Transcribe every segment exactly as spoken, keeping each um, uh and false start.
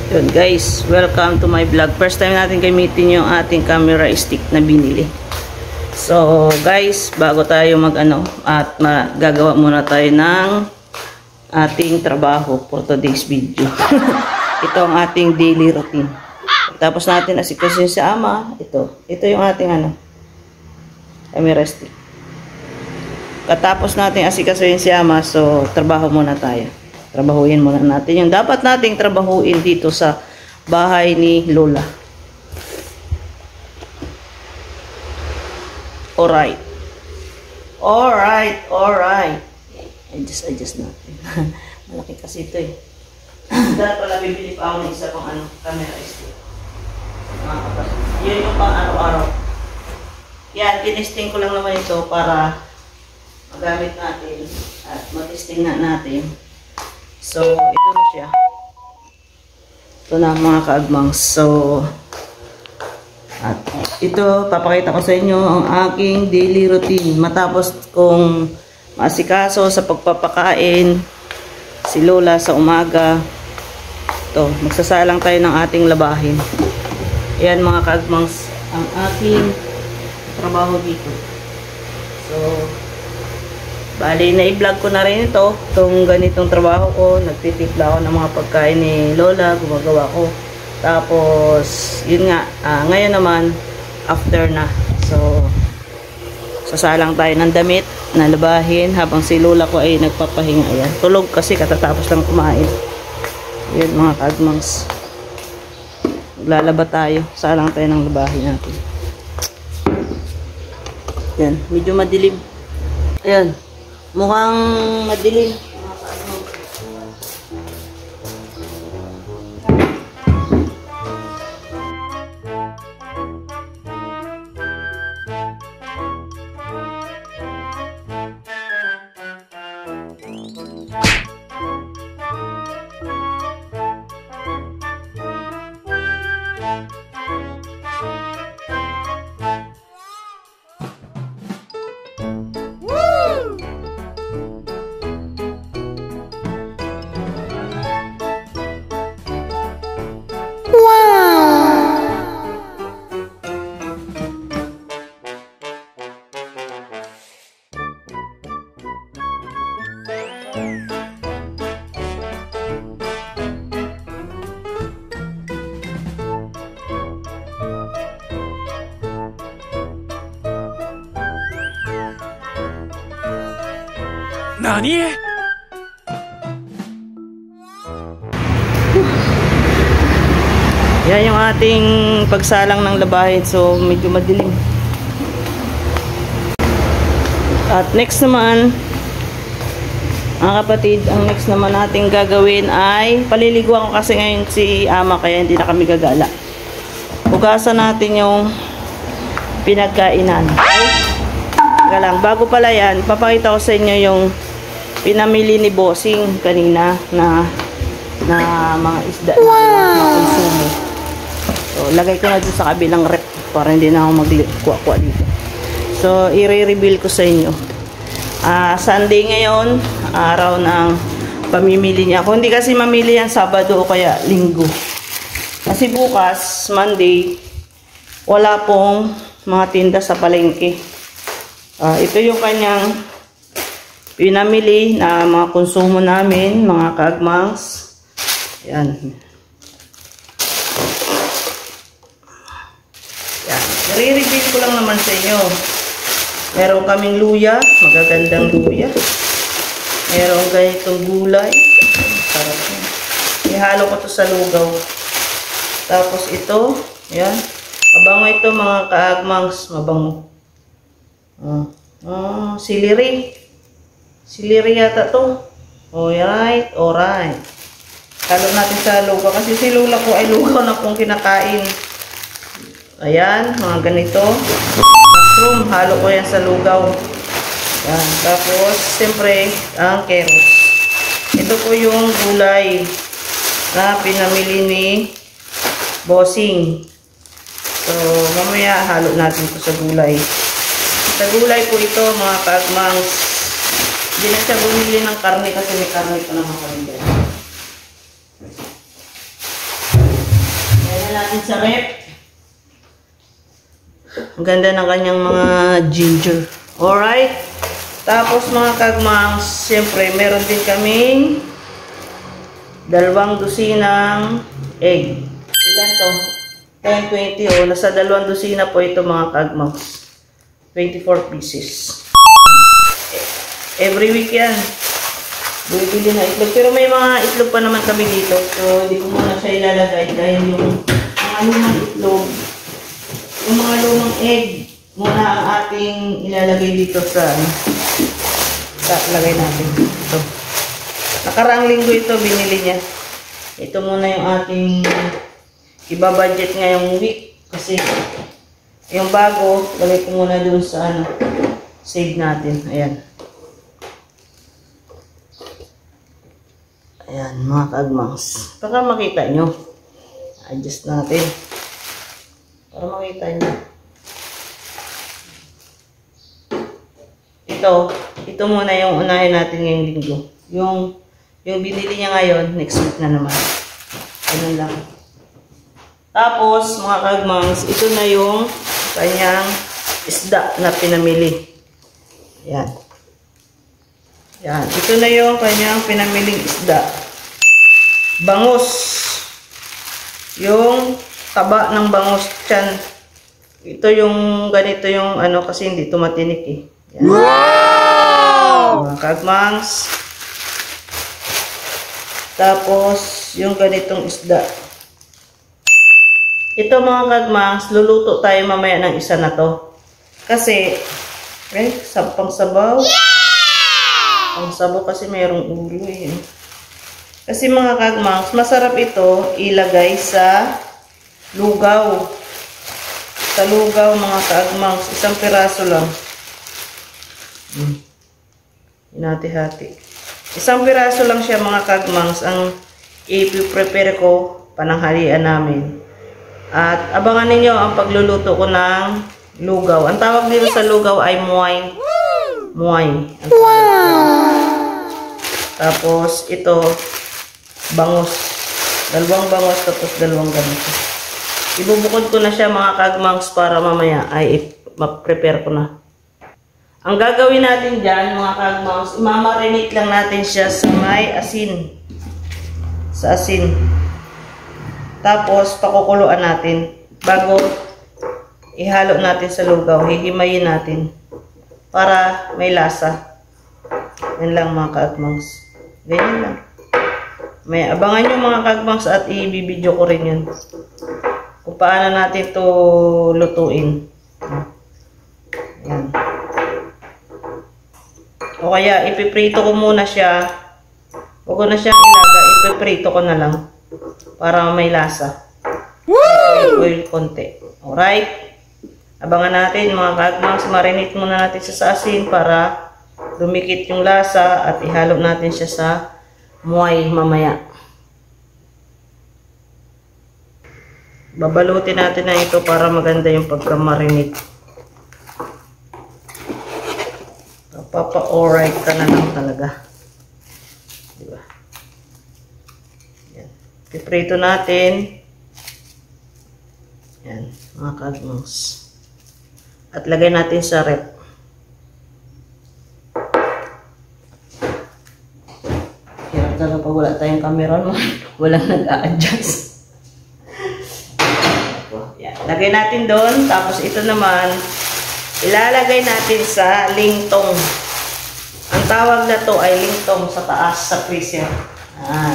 Yun guys, welcome to my vlog. First time natin gamitin yung ating camera stick na binili. So guys, bago tayo mag ano at magagawa muna tayo ng ating trabaho for today's video. Ito ang ating daily routine. Tapos natin asikasin si ama. Ito, ito yung ating ano camera stick. Katapos natin asikasin si ama, so trabaho muna tayo. Trabahuin muna natin yung dapat nating trabahuin dito sa bahay ni Lola. Alright. Alright, alright. Adjust, adjust natin. Malaki kasi ito eh. Dahil pala bibili pa ako ng isa pang ano, camera stick. Mga kapatid. Yun yung pang araw-araw. Yan, tinesting ko lang naman ito para magamit natin at matesting na natin. So, ito na siya. Ito na mga kaagmangs. So, at ito, papakita ko sa inyo ang aking daily routine. Matapos kong maasikaso sa pagpapakain si Lola sa umaga. Ito, magsasalang tayo ng ating labahin. Ayan mga kaagmangs, ang aking trabaho dito. So, bali, na-i-vlog ko na rin ito, itong ganitong trabaho ko. Nagtitipla ako ng mga pagkain ni Lola, gumagawa ko. Tapos, yun nga, uh, ngayon naman, after na. So, sasalang tayo ng damit, na labahin, habang si Lola ko ay nagpapahinga. Ayan, tulog kasi katatapos lang kumain. Ayan mga kaagmangs. Maglalaba tayo, salang tayo ng labahin natin. Ayan, medyo madilim. Ayan. Mukhang madilim. Nani? Yan yung ating pagsalang ng labahin. So, medyo madilim. At next naman, mga kapatid, ang next naman natin gagawin ay paliliguan ko kasi ngayon si ama, kaya hindi na kami gagala. Hugasan natin yung pinagkainan. Teka lang, bago pala yan, papakita ko sa inyo yung pinamili ni Bossing kanina na na mga isda na mga konsumo. So, lagay ko na dito sa kabilang rep para hindi na ako magkuha-kuha dito. So, i-reveal ko sa inyo. Uh, Sunday ngayon, araw ng pamimili niya. Kung hindi kasi mamili yan Sabado o kaya Linggo. Kasi bukas, Monday, wala pong mga tinda sa palengke. Uh, ito yung kanyang pinamili na mga konsumo namin, mga kaagmangs. Yan. Yan. I-reveal ko lang naman sa inyo. Meron kaming luya, magagandang luya. Meron ganitong gulay. Sarap yan. Ihalo ko to sa lugaw. Tapos ito, yan. Mabango ito mga kaagmangs, mabango. Oh, oh, siliri. Siliri yata to. Alright, alright. Halo natin sa lugaw. Kasi si Lola ko ay lugaw na pong kinakain. Ayan, mga ganito. Mushroom, halo ko yan sa lugaw. Ayan. Tapos, siyempre, ang carrots. Ito po yung gulay na pinamili ni Bossing. So, mamaya halo natin ito sa gulay. Sa gulay po ito, mga kaagmangs. Hindi na siya bumili ng karne kasi may karne pa naman kami dyan. natin sa rep. Ang ganda ng kanyang mga ginger. Alright. Tapos mga kagmangs, siyempre meron din kaming dalawang dosinang egg. Ilan to? ten, twenty. O, nasa dalawang dosina po ito mga kagmangs. twenty-four pieces. Every week yan. Bumibili na itlog. Pero may mga itlog pa naman kami dito. So, hindi ko muna siya ilalagay dahil yung mga lumang itlog, yung mga lumang egg, muna ang ating ilalagay dito sa sa lagay natin. Ito. Nakaraang linggo ito, binili niya. Ito muna yung ating iba-budget ngayong week. Kasi yung bago, lagay ko muna dun sa ano, save natin. Ayan. Ayan, mga kagmangs. Para makita nyo. Adjust natin. Para makita nyo. Ito, ito muna yung unahin natin ngayong linggo. Yung, yung binili niya ngayon, next week na naman. Ganun lang. Tapos, mga kagmangs, ito na yung kanyang isda na pinamili. Ayan. Yan. Ito na yung kanyang pinamiling isda. Bangus. Yung taba ng bangus tiyan. Ito yung ganito yung ano kasi hindi ito matinik eh. Yan. Wow! Mga kagmangs. Tapos yung ganitong isda. Ito mga kagmangs, luluto tayo mamaya ng isa na to. Kasi, eh, sampang sabaw. Yeah! Ang sabaw kasi mayroong ulo eh. Kasi mga kagmangs, masarap ito ilagay sa lugaw. Sa lugaw mga kagmangs, isang piraso lang. Hmm. Hinati-hati. Isang piraso lang siya mga kagmangs ang i-prepare ko pananghalian namin. At abangan ninyo ang pagluluto ko ng lugaw. Ang tawag dito sa lugaw ay muay. Muay. Wow! Tapos, ito, bangus. Dalawang bangus, tapos dalawang ganito. Ibubukod ko na siya mga kagmangs para mamaya ay ma-prepare ko na. Ang gagawin natin dyan, mga kagmangs, imamarinate lang natin siya sa may asin. Sa asin. Tapos, pakukuluan natin. Bago ihalo natin sa lugaw, hihimayin natin. Para may lasa. Yan lang mga kagmangs. Ganyan lang. May abangan nyo mga kagmangs at i-video ko rin yun. Kung paano natin ito lutuin. Yan. O kaya ipiprito ko muna siya. Huwag ko na siyang ilaga. Ipiprito ko na lang. Para may lasa. Woo! Oil konti. Alright? Abangan natin mga kagmangs. Marinate muna natin siya sa asin para dumikit yung lasa at ihalo natin siya sa muay mamaya. Babalutin natin na ito para maganda yung pagka-marinate. Papa-alright ka na lang talaga. Diba? Yan. Piprito natin. Yan, mga kagmangs. At lagay natin sa rep. Hirap talaga pag wala tayong camera, no? Walang nag-a-adjust. Yan. Lagay natin doon. Tapos ito naman, ilalagay natin sa lingtong. Ang tawag na to ay lingtong sa taas, sa freezer. Yan.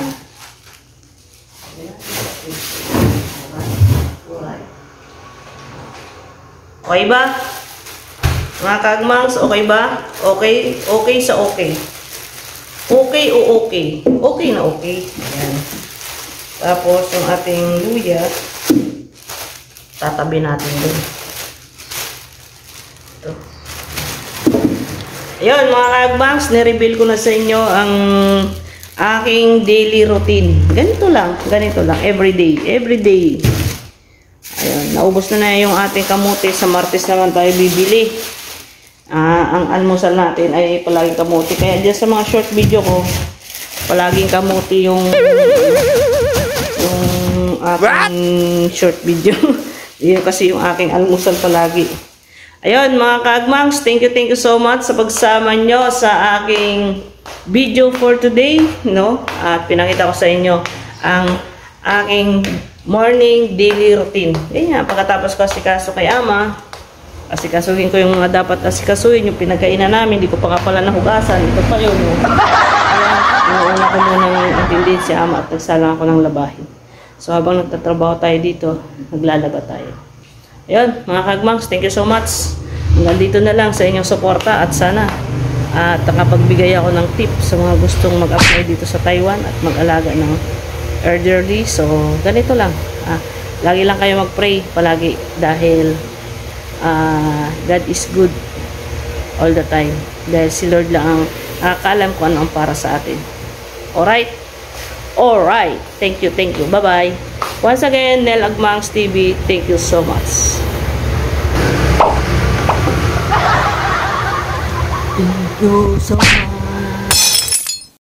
Okay ba? Mga kagmangs, okay ba? Okay? Okay sa okay. Okay o okay? Okay na okay. Ayan. Tapos, yung ating luya, tatabi natin dun. Ito. Ayun, mga kagmangs, nireveal ko na sa inyo ang aking daily routine. Ganito lang. Ganito lang. Everyday. Everyday. Ayun, naubos na na yung ating kamote. Sa Martes naman tayo bibili. Ah, ang almusal natin ay palaging kamote. Kaya dyan sa mga short video ko, palaging kamote yung yung aking short video. Yun kasi yung aking almusal palagi. Ayun, mga kaagmangs, thank you, thank you so much sa pagsama nyo sa aking video for today, no? At pinakita ko sa inyo ang aking morning daily routine. Yan nga, pagkatapos ko asikaso kay ama, asikasuhin ko yung mga dapat asikasuhin, yung pinagkainan namin, hindi ko pa nga pala nahugasan, ito pa yun. No? Kaya, inuuna ko muna ng atindin si ama at nagsalang ako ng labahin. So, habang nagtatrabaho tayo dito, naglalaba tayo. Ayun, mga kagmangs, thank you so much. Hanggang dito na lang sa inyong suporta at sana at nakapagbigay ako ng tip sa mga gustong mag-apply dito sa Taiwan at mag-alaga ng elderly. So, ganito lang. Ah, lagi lang kayo mag-pray palagi dahil ah, God is good all the time. Dahil si Lord lang ang nakakalam kung ano ang para sa atin. Alright? Alright. Thank you, thank you. Bye-bye. Once again, Nel Agmangs T V, thank you so much. Thank you so much.